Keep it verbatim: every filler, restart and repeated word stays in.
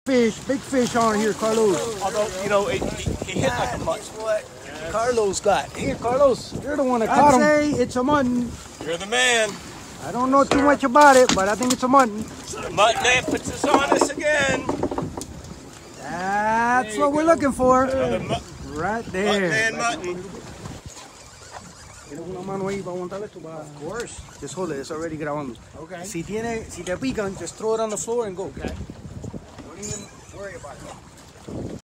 fish, big fish on here, Carlos. Although, you know, it, he, he hit like a mutton. What Carlos got. Here, Carlos, you're the one that caught him. I'd say it's a mutton. You're the man. I don't know too much about it, but I think it's a mutton. The mutton man puts us on us again. That's what we're looking for. Mu Right there. Mutton man mutton. Of course. Just hold it, it's already grabando. Okay. Si tiene, si te pican, just throw it on the floor and go. Okay. Don't even worry about it.